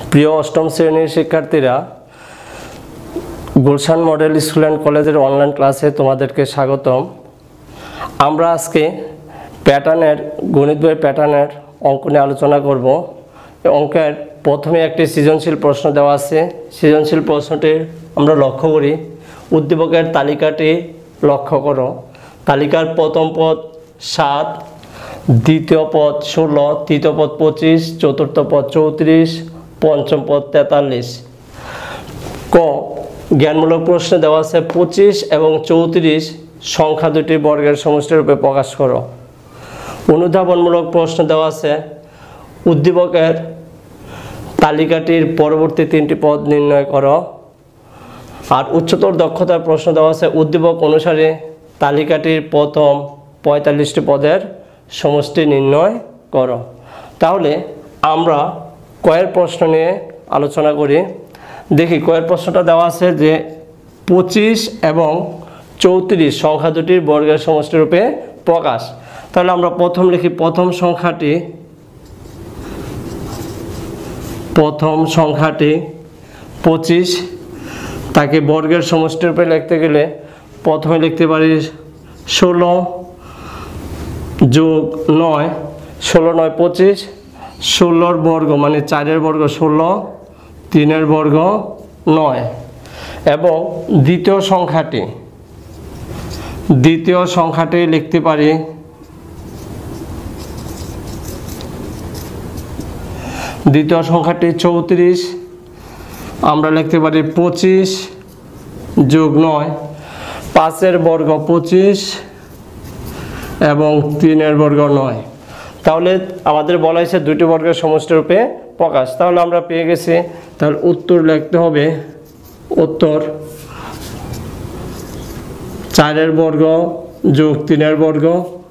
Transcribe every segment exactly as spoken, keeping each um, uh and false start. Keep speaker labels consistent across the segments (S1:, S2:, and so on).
S1: প্রিয় অষ্টম শ্রেণীর শিক্ষার্থীরা, গুলশান মডেল স্কুল অ্যান্ড কলেজের অনলাইন ক্লাসে তোমাদেরকে স্বাগতম। আমরা আজকে প্যাটার্নের গণিত বই প্যাটার্নের অঙ্ক নিয়ে আলোচনা করব। অঙ্কের প্রথমে একটি সৃজনশীল প্রশ্ন দেওয়া আছে। সৃজনশীল প্রশ্নটি আমরা লক্ষ্য করি। উদ্দীপকের তালিকাটি লক্ষ্য করো। তালিকার প্রথম পদ সাত, দ্বিতীয় পদ ষোলো, তৃতীয় পদ পঁচিশ, চতুর্থ পদ চৌত্রিশ, পঞ্চম পদ তেতাল্লিশ। ক, জ্ঞানমূলক প্রশ্নে দেওয়া আছে পঁচিশ এবং চৌত্রিশ সংখ্যা দুটি বর্গের সমষ্টিরূপে প্রকাশ করো। অনুধাবনমূলক প্রশ্ন দেওয়া আছে উদ্দীপকের তালিকাটির পরবর্তী তিনটি পদ নির্ণয় করো। আর উচ্চতর দক্ষতার প্রশ্ন দেওয়া আছে উদ্দীপক অনুসারে তালিকাটির প্রথম পঁয়তাল্লিশটি পদের সমষ্টি নির্ণয় করো। তাহলে আমরা কয়ের প্রশ্ন নিয়ে আলোচনা করি। দেখি, কয়ের প্রশ্নটা দেওয়া আছে যে পঁচিশ এবং চৌত্রিশ সংখ্যা দুটির বর্গের সমষ্টিরূপে প্রকাশ। তাহলে আমরা প্রথম লিখি প্রথম সংখ্যাটি প্রথম সংখ্যাটি পঁচিশ, তাকে বর্গের সমষ্টিরূপে লিখতে গেলে প্রথমে লিখতে পারি ষোলো যোগ নয়, ষোলো নয় পঁচিশ, ষোলোর বর্গ মানে চারের বর্গ ষোলো, তিনের বর্গ নয়। এবং দ্বিতীয় সংখ্যাটি দ্বিতীয় সংখ্যাটি লিখতে পারি দ্বিতীয় সংখ্যাটি চৌত্রিশ, আমরা লিখতে পারি পঁচিশ যোগ নয়, পাঁচের বর্গ পঁচিশ এবং তিনের বর্গ নয়। তাহলে আমাদের বলা হয়েছে দুটি বর্গের সমষ্টিরূপে প্রকাশ। তাহলে আমরা পেয়ে গেছি। তাহলে উত্তর লিখতে হবে, উত্তর চারের বর্গ যোগ তিনের বর্গ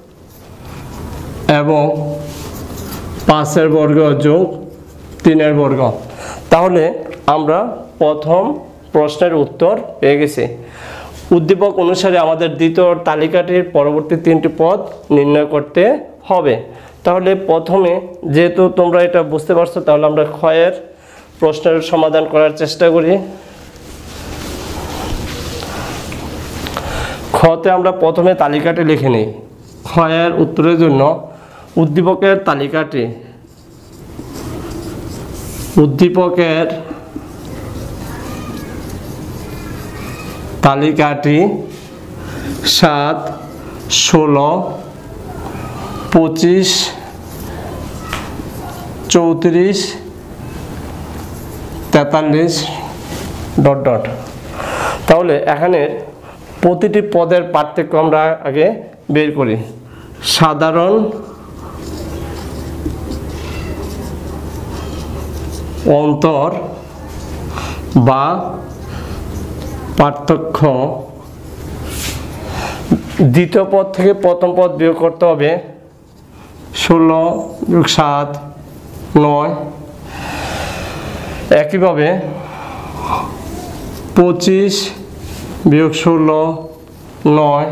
S1: এবং পাঁচের বর্গ যোগ তিনের বর্গ। তাহলে আমরা প্রথম প্রশ্নের উত্তর পেয়ে গেছি। উদ্দীপক অনুসারে আমাদের দ্বিতীয় তালিকাটির পরবর্তী তিনটি পদ নির্ণয় করতে হবে। তাহলে প্রথমে যেহেতু তোমরা এটা বুঝতে পারছো, তাহলে আমরা ক্ষয়ের প্রশ্নের সমাধান করার চেষ্টা করি। ক্ষতে আমরা প্রথমে তালিকাটি লিখে নিই। ক্ষয়ের উত্তরের জন্য উদ্দীপকের তালিকাটি উদ্দীপকের তালিকাটি সাত, ষোলো, পঁচিশ, চৌত্রিশ, তেতাল্লিশ ডট ডট। তাহলে এখানে প্রতিটি পদের পার্থক্য আমরা আগে বের করি। সাধারণ অন্তর বা পার্থক্য। দ্বিতীয় পদ থেকে প্রথম পদ বিয়োগ করতে হবে। ষোলো যোগ সাত নয়। একইভাবে পঁচিশ বিয়োগ ষোলো নয়,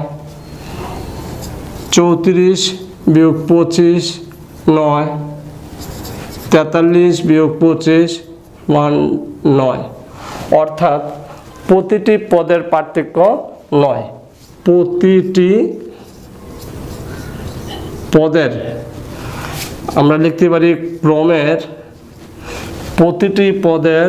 S1: চৌত্রিশ বিয়োগ পঁচিশ নয়, তেতাল্লিশ বিয়োগ পঁচিশ ওয়ান নয়। অর্থাৎ প্রতিটি পদের পার্থক্য নয়। প্রতিটি পদের আমরা লিখতে পারি ক্রমের প্রতিটি পদের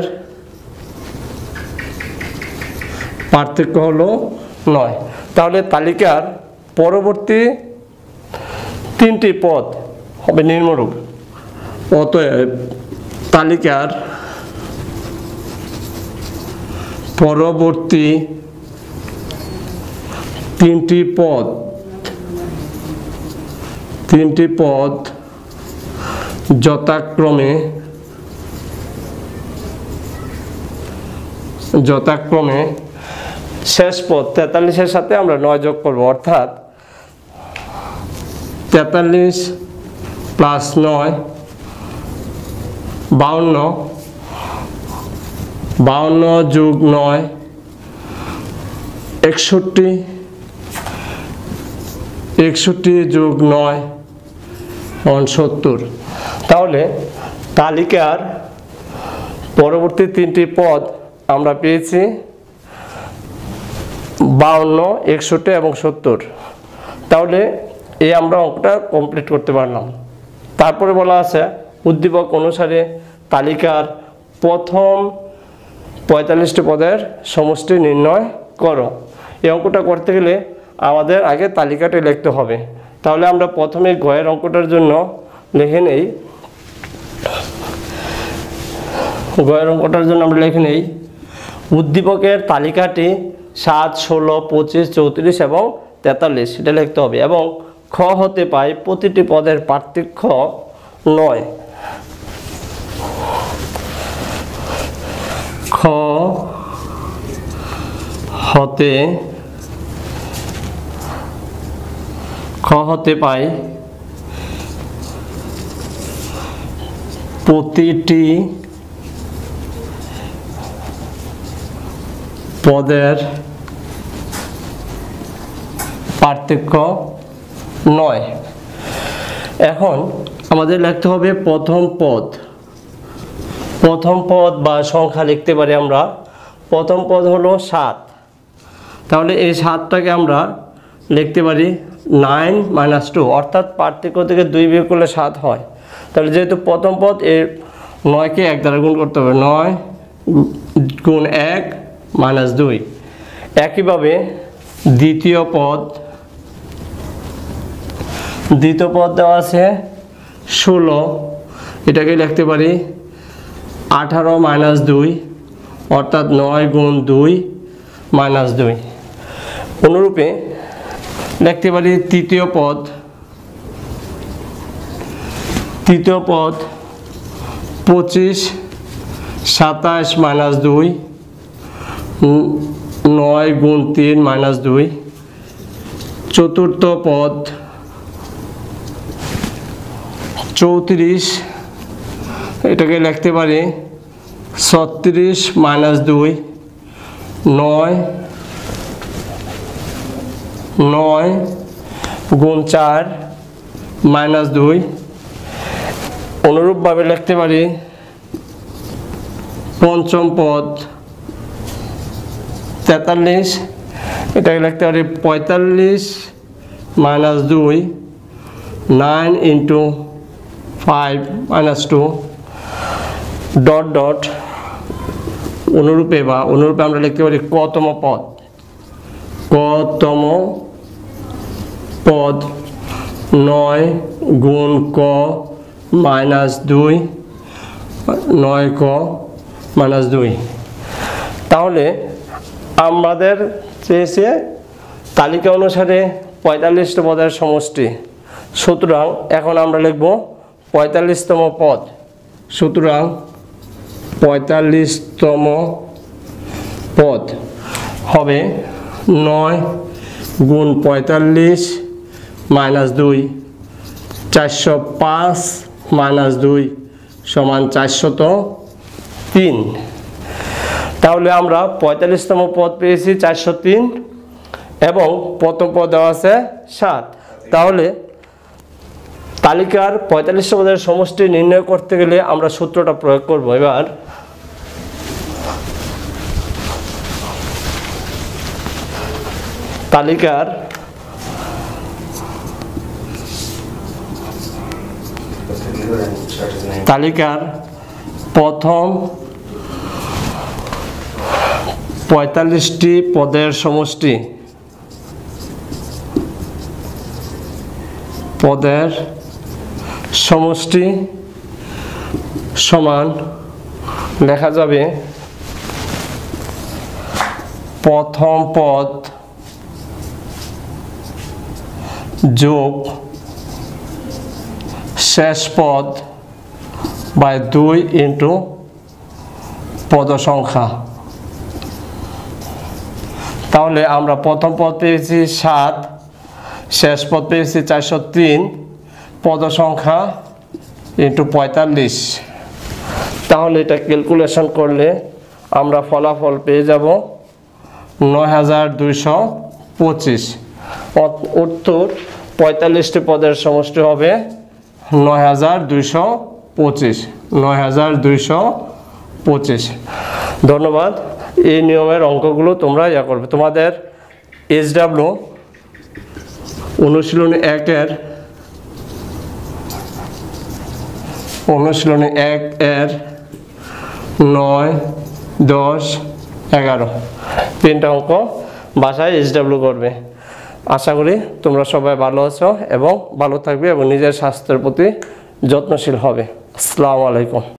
S1: পার্থক্য হলো নয়। তাহলে তালিকার পরবর্তী তিনটি পদ হবে নিম্নরূপ। অতএব তালিকার পরবর্তী তিনটি পদ তিনটি পদ যথাক্রমে যথাক্রমে শেষ পদ তেতাল্লিশের সাথে আমরা নয় যোগ করব। অর্থাৎ তেতাল্লিশ প্লাস নয় বাউন্ন, বাউন্ন যোগ নয় একষট্টি, একষট্টি যোগ নয় উনসত্তর। তাহলে তালিকার পরবর্তী তিনটি পদ আমরা পেয়েছি বাউন্ন, একষট্টি এবং সত্তর। তাহলে এই আমরা অঙ্কটা কমপ্লিট করতে পারলাম। তারপরে বলা আছে উদ্দীপক অনুসারে তালিকার প্রথম পঁয়তাল্লিশটি পদের সমষ্টি নির্ণয় করো। এই অঙ্কটা করতে গেলে আমাদের আগে তালিকাটি লিখতে হবে। তাহলে আমরা প্রথমে গয়ের অঙ্কটার জন্য লিখে নেই, গয়ের অঙ্কটার জন্য আমরা লিখে নেই উদ্দীপকের তালিকাটি সাত, ষোলো, পঁচিশ, চৌত্রিশ এবং তেতাল্লিশ এটা লিখতে হবে এবং খ হতে পাই প্রতিটি পদের পার্থক্য নয়। খ হতে খ হতে পাই প্রতিটি পদের পার্থক্য নয়। এখন আমাদের লিখতে হবে প্রথম পদ। প্রথম পদ বা সংখ্যা লিখতে পারি আমরা। প্রথম পদ হলো সাত। তাহলে এই সাতটাকে আমরা লিখতে পারি নাইন মাইনাস টু, অর্থাৎ পার্থক্য থেকে দুই বিয়োগ করলে সাত হয়। তাহলে যেহেতু প্রথম পদ, এর নয়কে এক দ্বারা গুণ করতে হবে, নয় গুণ এক মাইনাস দুই। একইভাবে দ্বিতীয় পদ, দ্বিতীয় পদ দেওয়া আছে ষোলো, এটাকে লিখতে পারি আঠারো মাইনাস দুই, অর্থাৎ নয় গুণ দুই মাইনাস দুই। অনুরূপে লিখতে পারি তৃতীয় পদ, তৃতীয় পদ পঁচিশ সাতাশ মাইনাস দুই, নয় গুণ তিন মাইনাস দুই। চতুর্থ পদ চৌত্রিশ, এটাকে লিখতে পারি ছত্রিশ মাইনাস দুই, নয় নয় গুণ চার মাইনাস দুই। অনুরূপভাবে লিখতে পারি পঞ্চম পদ তেতাল্লিশ, এটাকে লিখতে পারি পঁয়তাল্লিশ মাইনাস দুই, nine into five minus two dot dot. অনুরূপে বা অনুরূপে আমরা লিখতে পারি কতম পদ, কতম পদ নয় গুণ ক মাইনাস দুই, নয় ক মাইনাস দুই। তাহলে আমাদের চেয়েছে তালিকা অনুসারে পঁয়তাল্লিশটি পদের সমষ্টি। সুতরাং এখন আমরা লিখব পঁয়তাল্লিশতম পদ। সুতরাং পঁয়তাল্লিশতম পদ হবে নয় গুণ পঁয়তাল্লিশ মাইনাস দুই, চারশো পাঁচ মাইনাস দুই সমান চারশত তিন। তাহলে আমরা পঁয়তাল্লিশতম পদ পেয়েছি চারশো তিন এবং প্রথম পদ দেওয়া আছে সাত। তাহলে তালিকার পঁয়তাল্লিশতম পদের সমষ্টি নির্ণয় করতে গেলে আমরা সূত্রটা প্রয়োগ করব। এবার তালিকার তালিকার প্রথম পঁয়তাল্লিশটি পদের সমষ্টি পদের সমষ্টি সমান লেখা যাবে প্রথম পদ যোগ শেষ পদ বাই দুই ইন্টু পদ সংখ্যা। তাহলে আমরা প্রথম পদ পেয়েছি সাত, শেষ পদ পেয়েছি চারশো তিন, পদ সংখ্যা ইন্টু পঁয়তাল্লিশ। তাহলে এটা ক্যালকুলেশন করলে আমরা ফলাফল পেয়ে যাব নয় হাজার দুইশো পঁচিশ। উত্তর পঁয়তাল্লিশটি পদের সমষ্টি হবে নয় হাজার দুইশো পঁচিশ, নয় হাজার দুইশো পঁচিশ। ধন্যবাদ। এই নিয়মের অঙ্কগুলো তোমরা ইয়া করবে। তোমাদের এস ডাব্লিউ অনুশীলনী একের অনুশীলনী এক এর নয় দশ এগারো তিনটা অঙ্ক বাসায় এস ডাব্লিউ করবে। আশা করি তোমরা সবাই ভালো আছো এবং ভালো থাকবে এবং নিজের স্বাস্থ্যের প্রতি যত্নশীল হবে। আসসালামু আলাইকুম।